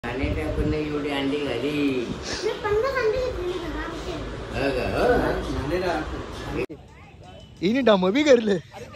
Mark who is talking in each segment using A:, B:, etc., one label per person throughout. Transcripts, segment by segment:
A: एवढी अंडी घाली
B: इनी डम भी करले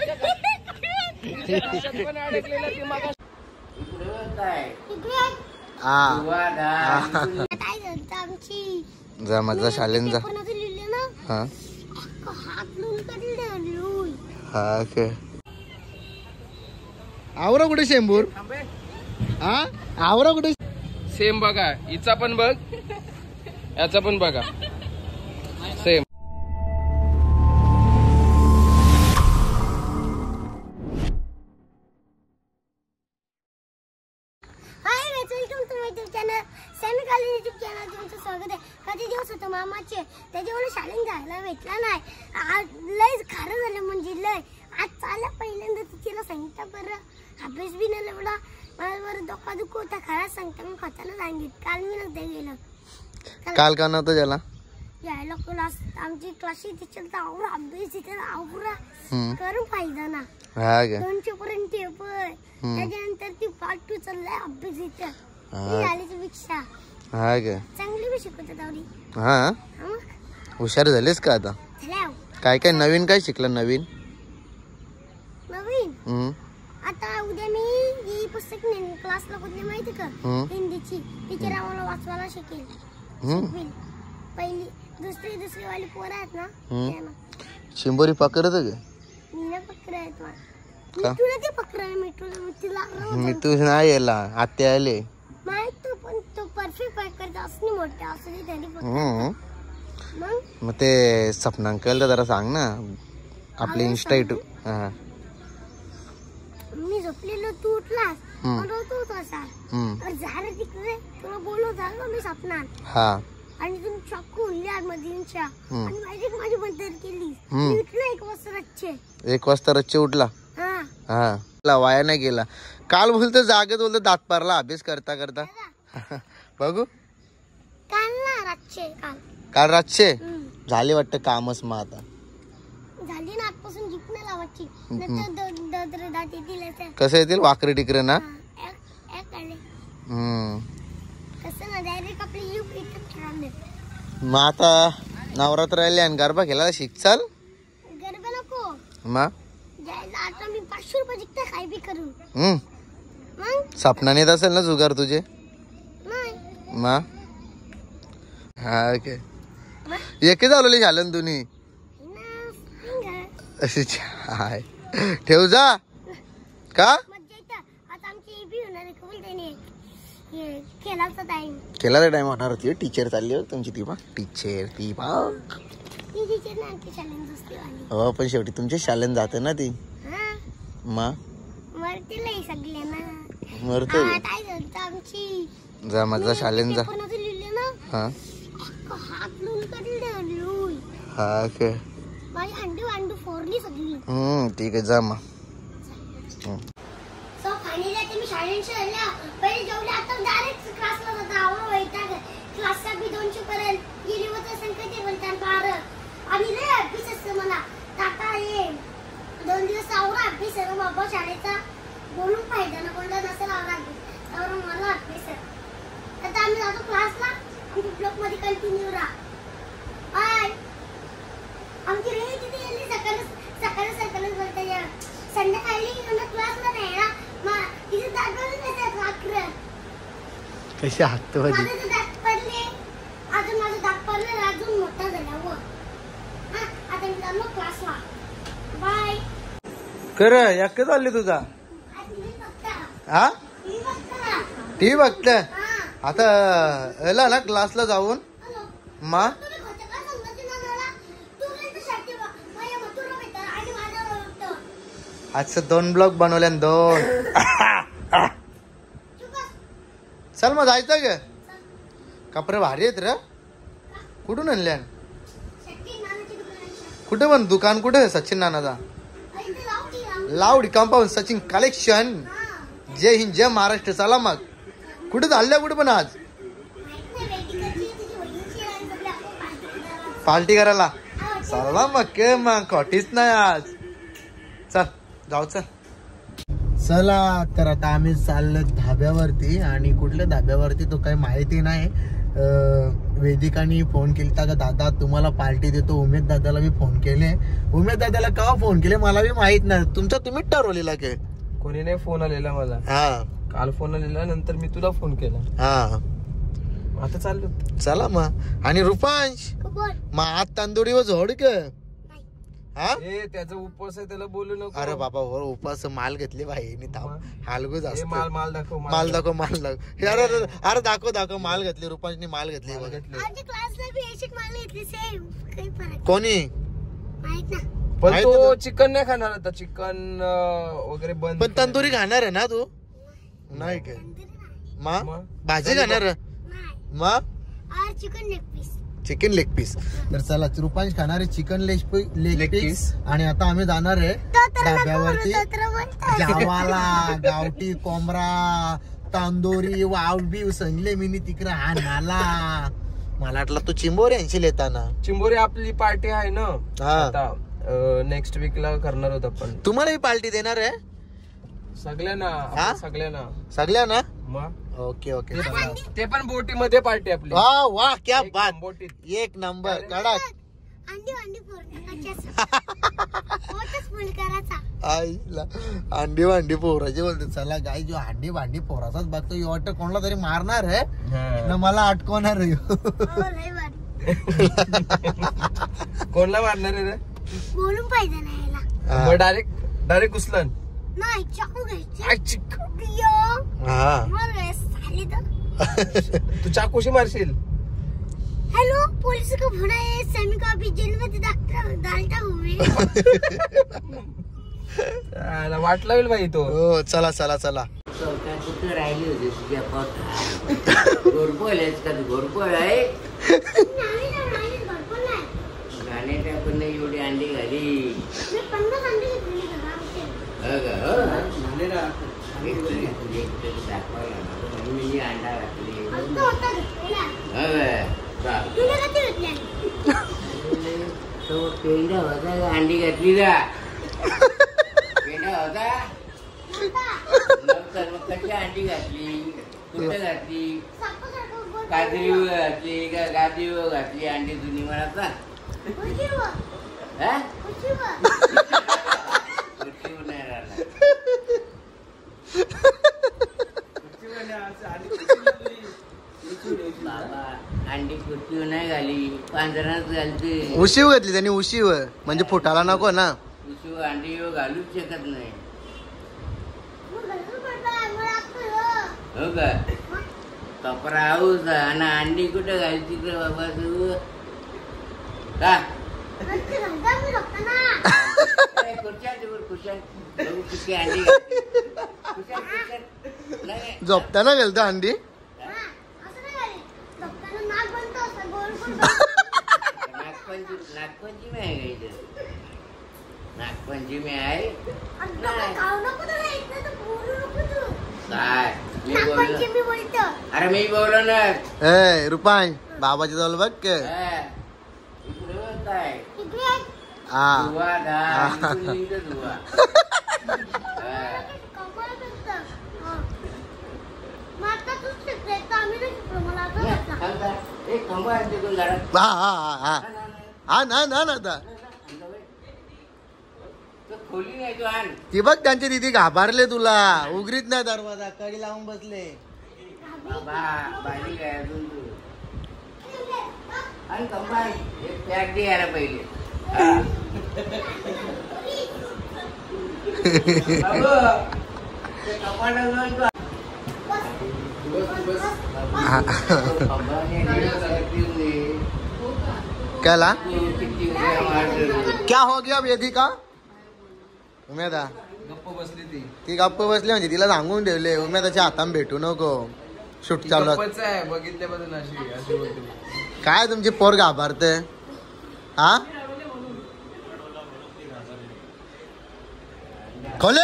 B: जा माझा शालेन जा हा हा के आवरा कुठे शेंबूर हा आवरा कुठे
C: सेम बघा हिचा पण बघ याचा पण बघा सेम
D: स्वागत आहे. कधी दिवस होतो मामाचे त्याच्यामुळे शाळेत जायला भेटला नाही. आज लयच खरं झालं म्हणजे लय. आज चालला पहिल्यांदा तिला सांगितलं बरं अभ्यास बी नाही एवढा मला बरं डोका दुख होता खरं सांगता मी खताला सांगितलं काल मी नव्हतं गेलं.
B: काल का नव्हतं त्याला
D: यायला क्लास आमची क्लासची टीचर आवरा अभ्यास तिथे आवरा करून फायदा ना.
B: हा का
D: 200 पर्यंत पेपर त्याच्यानंतर ती पार्ट 2 चाललाय अभ्यास इथं झालीच पेक्षा
B: हा का
D: चांगली बी शिकवतात आवडी.
B: हा हुशार झालेस का आता काय काय नवीन काय शिकलं नवीन
D: आता उद्या मी ही पुस्तक क्लासला कुठली माहिती का हिंदीची टीचर आम्हाला वाचवायला शिकेल. पहिली दुसरी वाली पोरं आहेत ना
B: शिंबोरी पकडत का
D: मी ना पकडायत तुला ते पकडा मी
B: तू नाही यायला आत्या आले
D: माहित तो पण तो परफेक्ट पकडतो असं मोठा असं तरी
B: मग ते सपनांकल जरा सांग ना आपली इन्स्टा हा
D: मी झोपलेलो तू उठलास तो तसा झालं तिकडे तुला बोललो झालं मी सपनात
B: हा
D: आणि तुम्ही चाकू उडल्या मधींच्या आणि माझी मदत केली. मी उठलो 1 वाजता रातचे
B: 1 वाजता रातचे उठला हा वाया नाही गेला. काल बोलतो जागेत बोलतो दात पारला अभ्यास करता करता बघू
D: काल ना रातचे
B: काल रातचे झाले वाटतं कामच मग आता
D: झाली ना आजपासून जीप नाही लावायची दात येतील
B: कसं येतील वाकरे टिकरे ना
D: कसं ना डायरेक्ट आपली जीप इथं खेळायला.
B: मग आता नवरात्र आले आणि गरबा खेळायला शिक चाल
D: गरबा नको
B: मग
D: आता मी 500 रुपये जिंकता काय बी करू
B: सपना येत असेल ना जुगार तुझे मग हा काय एके झाले झालं तुम्ही अशी ठेव जा का खेळायचा टाइम होणार होती. टीचर चालली हो तुमची ती बा टीचर ती बा हो पण शेवटी तुमच्या शाळेत जाते ना ती मरतो जा माझा शाळेत जा हा हा काय ठीक आहे जा मग
D: क्लासला बी 200 पर्यंत गेली होतं संख्या बोलतात 12 आणि रे अभ्यास असतं मला टाटा ये 2 दिवस आवरा अभ्यास आहे बाबा शाळेचा बोलून फायदा ना कोणता नसेल आवरा तर मला अभ्यास आहे. आता आम्ही जातो क्लासला आमची ब्लॉक मध्ये कंटिन्यू राहा. बाय आमची रे तिथे गेली सकाळी बोलते संध्याकाळी क्लासला नाही ना मग तिथे दाखवलं नाही रात्र
B: कशी हात
D: माझं दात पडले माझं दात पडले अजून मोठा झाला व आता मी चाललो क्लासला. बाय
B: कर एक चालली तुझा हा टीव्ही बघत आता एला ना क्लासला जाऊन मा आजचं 2 ब्लॉग बनवल्या 2 चल मग जायचं ग कपडे भारी आहेत रे कुठून आणल्या कुठे पण दुकान कुठे सचिन नानाचा लावडी कंपाऊंड सचिन कलेक्शन. जय हिंद जय महाराष्ट्र. चला मग कुठे चालल्या कुठे पण आज पार्टी करायला चला मग मग खोटीच नाही आज चल जाऊ चल. चला तर आता आम्ही चाललो धाब्यावरती आणि कुठल्या धाब्यावरती तो काही माहिती नाही. वेदिकानी फोन केला का दादा तुम्हाला पार्टी देतो. उमेद दादाला मी फोन केले. उमेद दादाला का फोन केले मला बी माहित नाही. तुम्हीच ठरवलेला के
C: कोणी नाही फोन आलेला मला.
B: हा
C: काल फोन आलेला नंतर मी तुला फोन केला.
B: हा
C: आता चाललो.
B: चला मग. आणि रुपांश मग आज तांदुळीवर झोड क हा
C: त्याचा उपवास आहे त्याला बोलू नको.
B: अरे बाबा उपास माल घेतली भाई हालगू जास्त.
C: माल दाखव
B: माल दाखव अरे दाखव माल घेतली. रुपांशनी माल घेतली. कोणी
C: पण तो चिकन नाही खाणार आता. चिकन वगैरे बंद.
B: पण तंदुरी खाणार आहे ना तू. नाही काय मग भाजी खाणार मग चिकन लेग पीस. तर चला रुपांश खाणार आहे चिकन लेग पीस. आणि आता आम्ही जाणार आहे धाब्यावरती जेवायला. गावठी कोंबरा तांदोरी वावबी संगले मी तिकडे हा नाला. मला वाटलं तू चिंबोरी यांची येताना.
C: चिंबोरी आपली पार्टी आहे ना आता नेक्स्ट वीकला करणार होत आपण.
B: तुम्हाला ही पार्टी देणार आहे सगळ्यांना. ओके
C: ते पण बोटी मध्ये पार्टी आपली.
B: वा क्या बात.
C: बोटीत
B: एक नंबर कडक. अंडी भांडी पोराची बोलते. चला गाई जो अंडी भांडी पोराचाच बघतो यो वाटत कोणाला तरी मारणार आहे ना मला अटकवणार आहे.
C: कोणला मारणार आहे रे.
D: बोलून पाहिजे नाही
C: डायरेक्ट घुसलन
D: नाही. चाकू
C: तू चाकूशी मारशील.
D: हेलो पुलिस को फोन है. समी को अभी जेल में डालता हुए.
C: वाट लावेल भाई तो.
B: चला
A: कुठे राहिली होती तुझ्या पोटात. घोरपळच का तू. घोरपळ आहे गाणे टाकून नाही एवढी अंडी घाली. अंडा घातली तो पेंडा होता का अंडी घातली का. पेंडा होता मग कशी अंडी घातली कुठे घातली. काजरीवर घातली का गादीवर घातली अंडी जुनी मला सांग. नाही राहिला. बाबा अंडी कुर्तीवर नाही घाली पांजरात घालते.
B: उशीव घातली त्यांनी. उशीव म्हणजे फुटाला नको ना.
A: उशीव अंडी घालूच शकत नाही. हो का कपडा आऊस आणि अंडी कुठे घालती तर बाबा तू का.
B: झोपताना गेलता अंडी.
A: नागपंचमी आहे का इथं. नागपंचमी आहे काय. अरे मी बोललो ना.
B: रुपांश बाबाची जवळ बघ के.
A: इकडे काय
B: हा
A: धुवा धा धुवा. खोली नाही तू आण.
B: ती बघ त्यांची दिदी घाबरले तुला. उघडीत नाही दरवाजा कडी लावून बसले.
A: भाजी काय अजून तू आणि कंबाळ एक पॅक दे यायला पहिले.
B: क्या क्या हो गया वेदिका. उमेदा
C: गप्प बसली
B: ती गप्प बसली म्हणजे तिला सांगून ठेवले उमेदाच्या हातान भेटू नको. शूट चालू
C: आहे बघितल्यापासून अशी बोलते.
B: काय तुमची पोर घाबरते हा. खोले.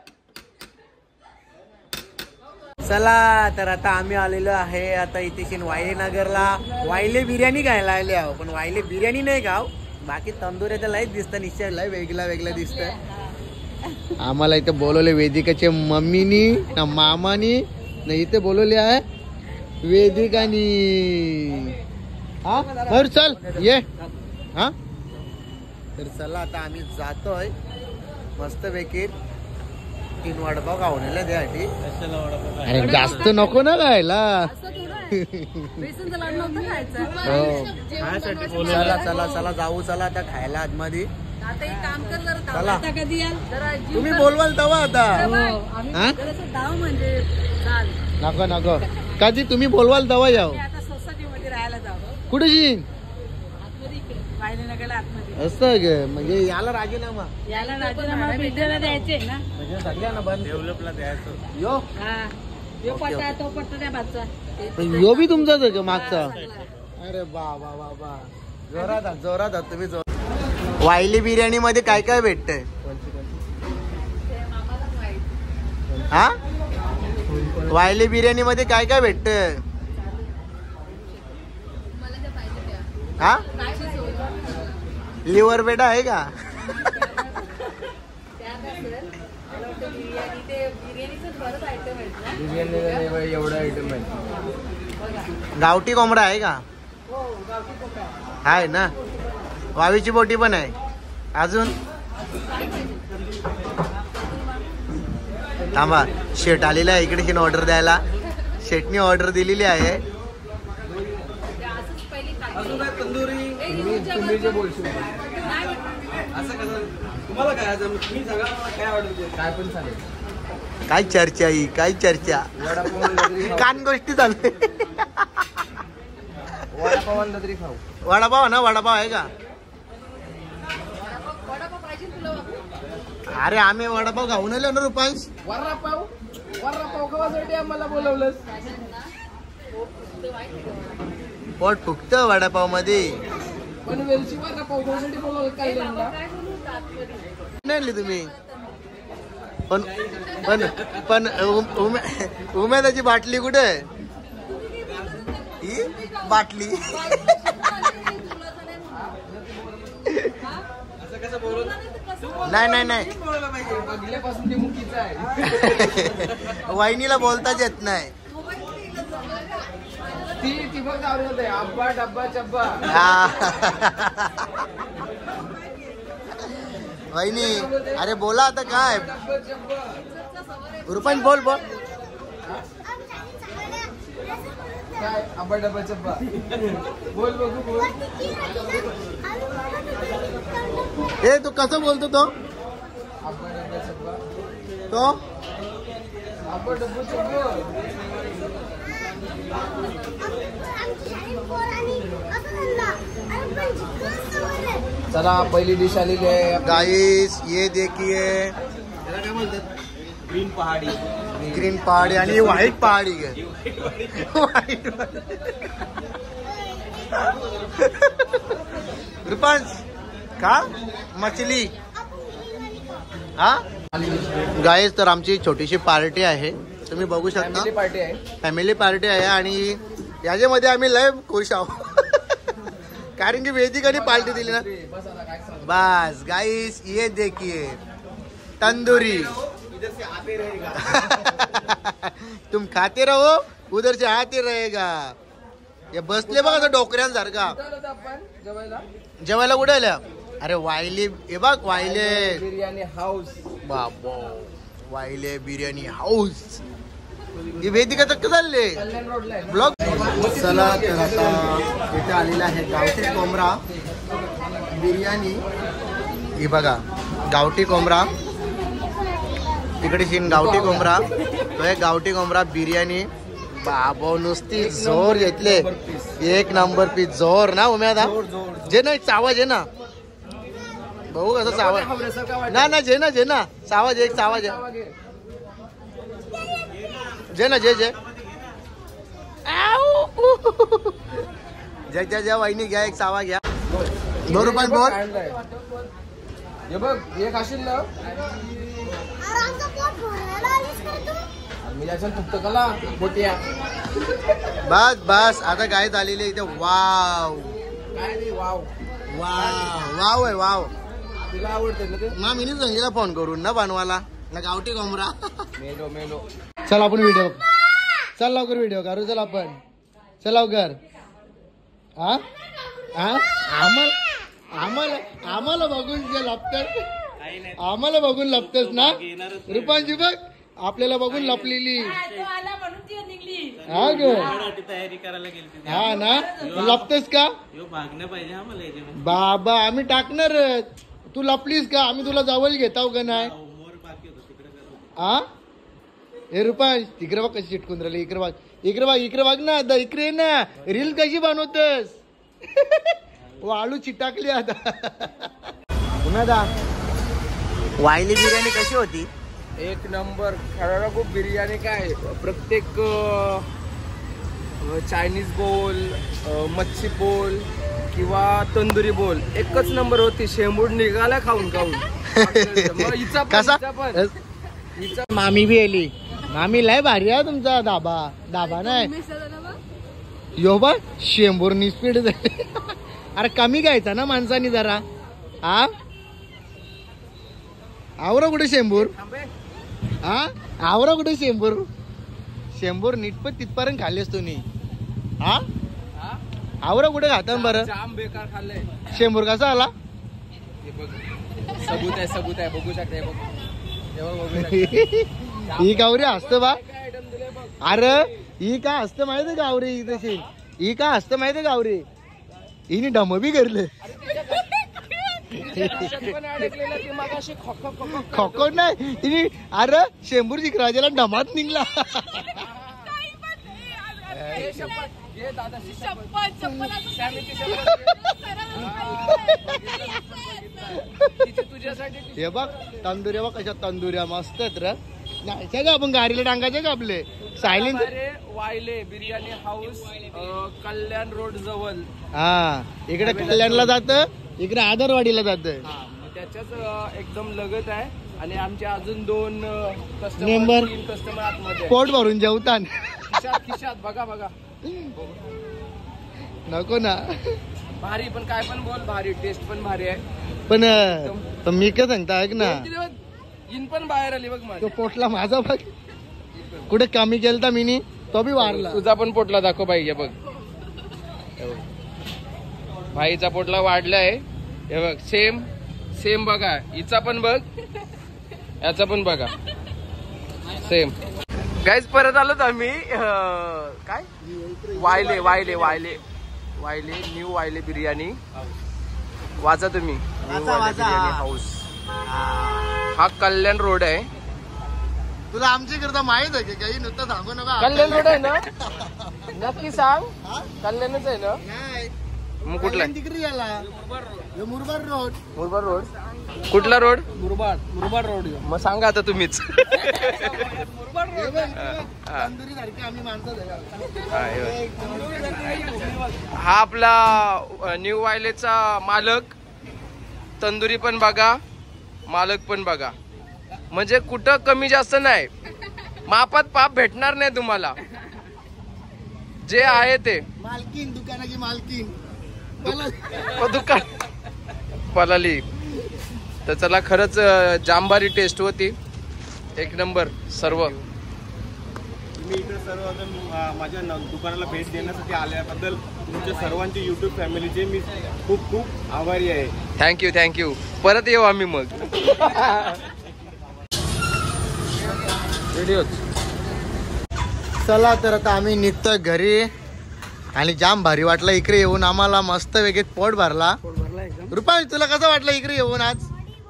B: चला तर आता आम्ही आलेलो आहे आता इथे वायले नगरला. वायले बिर्याणी खायला आले आहो पण वायले बिर्याणी नाही खाव. बाकी तंदुरी तर लयच दिसतं. निश्चय लय वेगळा दिसतंय. आम्हाला इथे बोलवले वेदिकाच्या मम्मीनी ना मामानी ना इथे बोलवले आहे वेदिकानी. हा तर चल ये. हा तर चला आता आम्ही जातोय मस्त पैकी 3 वडापाव खावण्याला द्यासाठी. अरे जास्त नको ना खायला. चला चला चला जाऊ. चला आता खायला आतमध्ये. चला तुम्ही बोलवाल तेव्हा आता. नको नको कधी तुम्ही बोलवाल तेव्हा याव. कुठे जी असं ग म्हणजे याला राजीनामा
E: भेटायला द्यायचे ना
B: म्हणजे सगळ्यांना बंद डेव्हलपला द्यायचं. यो बी तुमचाच आहे का मागचा. अरे बाबा बाबा जोरात जोरात तुम्ही जोरात. वायली बिर्याणी मध्ये काय काय भेटतंय. हा वायली बिर्याणी मध्ये काय काय भेटतंय. हा लिव्हर बेटा आहे का.
C: एवढा आयटम आहे.
B: गावठी कोंबडा आहे का. आहे ना. वावीची बोटी पण आहे. अजून थांबा शेट आलेला आहे इकडे शेण ऑर्डर द्यायला. शेटनी ऑर्डर दिलेली आहे.
C: तुम्ही जे बोलशील असं कसं तुम्हाला काय काय पण चालेल.
B: काय चर्चा ही काय चर्चा. कान गोष्टी चालते.
C: वडापाव आणला तरी खाऊ.
B: वडापाव ना वडापाव आहे का. अरे आम्ही वडापाव खाऊन आलो ना रुपांश.
C: वडापाव खावासाठी आम्हाला बोलवलंस.
B: पोट फुकत वडापाव मध्ये.
C: पण वेलची वडापाव खावासाठी बोलवलं काय
B: नाही तुम्ही पण पण पण उमेदाची बाटली कुठे ही बाटली. नाही नाही नाही
C: पहिल्यापासून ते मुकीचं आहे.
B: वाहिनीला बोलताच येत नाही.
C: ती बघ अब्बा डब्बा चब्बा.
B: वहिनी अरे बोला आता काय. रुपांश बोल बोल.
C: काय अब्बा डब्बा चब्बा बोल बघू बोल.
B: हे तू कसं बोलतो तो.
C: अब्बा डब्बा चब्बा
B: तो
C: अब्बा डब्बा चब्बा. चला पहिली डिश आलेली आहे
B: गाइस. ये देखिए
C: काय बोलतात ग्रीन पहाडी.
B: ग्रीन पहाड़ी आणि व्हाईट पहाड़ी गे. व्हाईट रुपांश का मछली. हा गाइस तर आमची छोटीशी पार्टी आहे. तुम्ही बघू शकता
C: पार्टी आहे.
B: फॅमिली पार्टी आहे आणि याच्यामध्ये आम्ही लय खुश आहोत कारण की वेदिकाने पार्टी दिली ना. बस गाइस ये देखिए तंदूरी. तुम खाते रहो उधर से आते रहेगा. हे बसले बघा डोकऱ्यांसारखा. जेवायला उडाल्या. अरे वायले हे बघ वायले
C: बिर्याणी हाऊस.
B: बाबो वायले बिर्याणी हाऊस. ही वेदिका तर चालले ब्लॉग. चला तर आता इथे आलेला आहे गावठी कोंबडा बिर्याणी. ही बघा गावठी कोंबडा तिकडे शिन गावठी कोंबडा. तो आहे गावठी कोंबडा बिर्याणी. बाबो नुसती जोर घेतले. 1 नंबर पीस जोर ना उम्यादा. जे ना चावाज आहे ना भाऊ कसं चावाज ना ना जे ना चावाज एक चावाज आहे जे ना जे ज्या वाहिनी घ्या एक चावा घ्या. ₹2 बोल.
C: हे बघ हे खाशील ना मी याच्यात फक्त कला मोठ्या.
B: बस बस आता गाय झालेली इथे. वाव
C: काय नाही वाव
B: वाव वाव आहे वाव.
C: तुला आवडते ना ते?
B: मामीने सांगितलं फोन करून ना बनवायला ना गावठी कोंबडा.
C: मेलो मेलो.
B: चल आपण व्हिडिओ चल लवकर व्हिडिओ करू. चल आपण चल लवकर. हा आम्हाला आम्हाला बघून जे लपतात आम्हाला बघून लपतस ना रुपांची बघ आपल्याला बघून लपलेली. हा ग
A: तयारी करायला गेली.
B: हा ना लपतेस का
A: भागणं पाहिजे
B: बाबा. आम्ही टाकणारच. तू लपलीस का आम्ही तुला जवळ घेताव का नाही. हा हे रुपांश तिकडे बघ कशी चिटकून राहिली. इकडे बघ इकडे बघ ना इकडे ना. रील कशी बनवतेस. आळू चिटाकली आता. पुन्हा दा वायली बिर्याणी कशी होती.
C: एक नंबर. खरं खूप बिर्याणी काय प्रत्येक चायनीज बोल मच्छी बोल किंवा तंदुरी बोल एकच नंबर होती. शेंबूड निघाला खाऊन
B: कसा मामी बी आली. मामी लय भारी आहे तुमचा दाबा नाही यो बा शेंबूर निस्पीड झाली. अरे कमी घ्यायचा ना माणसानी जरा. हा आवरा कुठे शेंबूर. हा आवरा कुठे शेंबूर नीटपत तिथपर्यंत खाल्लेस तुम्ही. हा आवरा कुठे खाता बरं.
C: जाम बेकार खाल्लंय.
B: शेंबूर कसा आला.
C: सबूत आहे बघू शकते.
B: ही गावरी असत बा. अरे ही काय असतं माहिती गावरी. ही तशी ही काय असतं माहिती गावरी. हिने डम बी करले. खोको नाही तिने. अरे शेंबूर जिकराजाला डमात निघला. हे बघ तंदुऱ्या बघ कशा तंदुऱ्या मस्त आहेत रे. नाही का आपण गाडीला टांगायचे का आपले silent.
C: Wayle biryani house Kalyan road जवळ.
B: हा इकडे कल्याणला जात इकडे आदरवाडीला जात.
C: त्याच्याच एकदम लगत आहे. आणि आमचे अजून 2 कस्टमर आतमध्ये.
B: पोट भरून जेवतान
C: खिशात बघा
B: नको ना.
C: भारी पण काय पण बोल. भारी टेस्ट पण भारी आहे.
B: पण मी काय सांगता ऐक ना.
C: इन पण बाहेर आली बघ.
B: तो पोटला माझा बघ कुठे कमी केलता मिनी तो बी वारला.
C: तुझा पण पोटला दाखव बाई. बघ भाईचा पोटला वाढलाय. हे बघ सेम बघा. हिचा पण बघ याचा पण बघा सेम. गाईज परत आलोत आम्ही. काय वायले न्यू वायले बिर्याणी. वाचा तुम्ही बिर्याणी हाऊस. हा कल्याण रोड आहे.
B: तुला आमची करता माहित आहे की काही नुसतं सांगू नका.
C: कल्याण रोड आहे ना. नक्की सांग. कल्याणच आहे ना. मग कुठला
B: तिकडे गेला मुरबाड रोड.
C: कुठला रोड.
B: मुरबाड रोड.
C: मग सांगा आता तुम्हीच. हा आपला न्यू वायलेचा मालक. तंदुरी पण बघा मालक पण बघा. म्हणजे कुठं कमी जास्त नाही. मापात पाप भेटणार नाही तुम्हाला. जे आहे ते.
B: मालकीन दुकानाची मालकीन
C: दुकान पलाली. तर चला खरंच जांभारी टेस्ट होती. एक नंबर सर्व.
F: तुम्ही इकडे सर्वजण माझ्या दुकानाला भेट देण्यासाठी आल्याबद्दल तुमच्या सर्वांचे युट्यूब फॅमिलीचे मी खूप खूप आभारी आहे.
C: थँक्यू. परत येऊ आम्ही मग. व्हिडिओ.
B: चला तर आता आम्ही निघतोय घरी. आणि जाम भारी वाटलं इकडे येऊन आम्हाला. मस्त वेगळी पोट भरला. रुपाली तुला कसं वाटलं इकडे येऊन आज.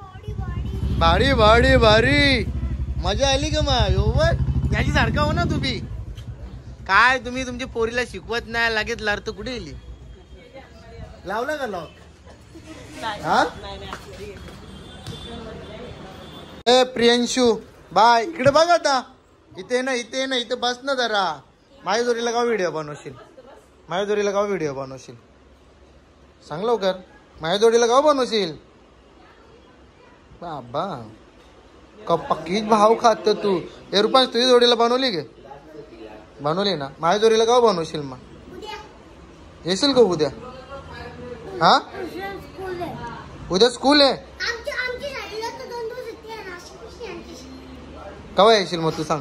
B: भारी मजा आली का मग. याची सारखा हो ना तुम्ही. काय तुम्ही तुमच्या पोरीला शिकवत नाही लगेच लारतो. कुठे गेली. लावला का लॉक. हा ए प्रियांशू बाय. इकडे बघ आता. इथे ना इथे बस ना जरा. माझ्या जोडीला का व्हिडिओ बनवशील. सांग लवकर. माझ्या जोडीला का बनवशील. बाबा पक्कीच भाव खात तू. हे रुपांश तुझ्या जोडीला बनवली ना. माझ्या जोडीला का बनवशील. मग येशील का उद्या. हा उद्या स्कूल आहे. केव्हा येशील मग तू सांग.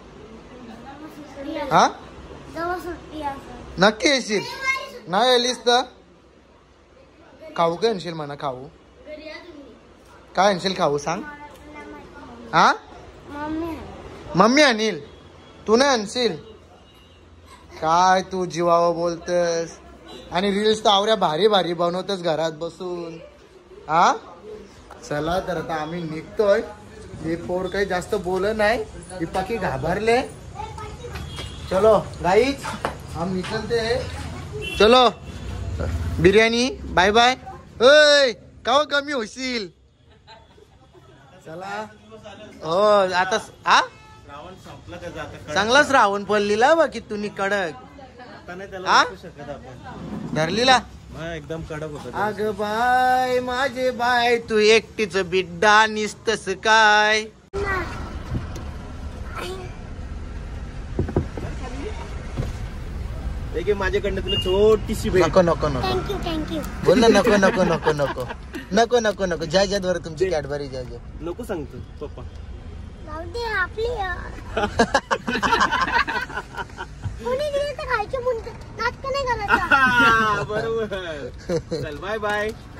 B: हा
D: जेव्हा सुट्टी असेल.
B: नक्की येशील. नाही आलीस तर खाऊ काय आणशील म्हणा. खाऊ काय आणशील खाऊ सांग. हा मम्मी आणील. तू नाही आणशील काय. तू जीवावर बोलतस आणि रील्स तर आवऱ्या भारी भारी बनवतस घरात बसून. हा चला तर आता आम्ही निघतोय. हे पोर काही जास्त बोल नाही. ही पाकी घाबरले. चलो गाईच हम निकलते. चलो बिर्याणी बाय बाय. ओय काव कमी होशील. चला हो आता. हा
F: रावण संपला त्याचा आता.
B: चांगलाच रावण पडलीला बा की तुम्ही कडक.
F: आता नाही त्याला
B: हा?
F: ओळखू शकत आपण.
B: धरलीला.
F: हा, एकदम कडक होता.
B: अग बाय माझे बाय तू एकटीच बिड्डा निसतस काय.
F: एक माझ्याकडनं तुला छोटीशी भेट.
B: नको नको नको
D: थँक्यू थँक्यू.
B: बोल ना. नको नको नको नको नको नको नको. जय जय द्वारे तुमची कॅडबरी जय जय.
F: नको सांगतो पप्पा.
D: जाऊ दे आपली कोणी दिली तर खायची म्हणते. नाटक नाही करायचं.
F: बरोबर. चल बाय बाय.